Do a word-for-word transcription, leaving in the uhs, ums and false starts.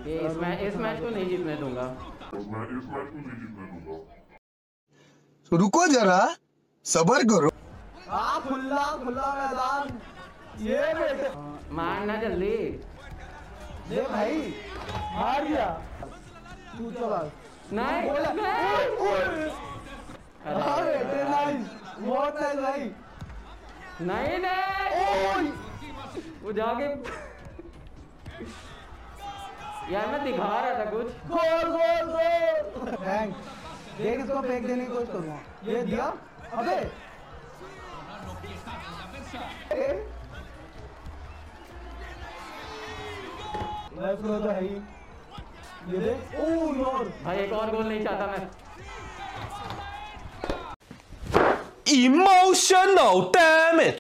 ये इस मैच इस मैच को नहीं जीतने दूंगा। मैं इस मैच को नहीं जीतने दूंगा। रुको जरा, सबर करो। हाँ खुला खुला मैदान, ये बेटे मारना जल्दी। ये भाई मार दिया तू तो बस। नहीं बोला नहीं हाँ बेटे नाइस, बहुत नाइस भाई। नहीं नहीं वो जाके यार मैं दिखा रहा था कुछ। गोल गोल गोल। थैंक देख, इसको फेंक देने की कोशिश करूँगा। ये दिया अबे लेफ्ट रो तो है ही। ये देख, ओह यार भाई एक और गोल नहीं चाहता मैं। Emotional damage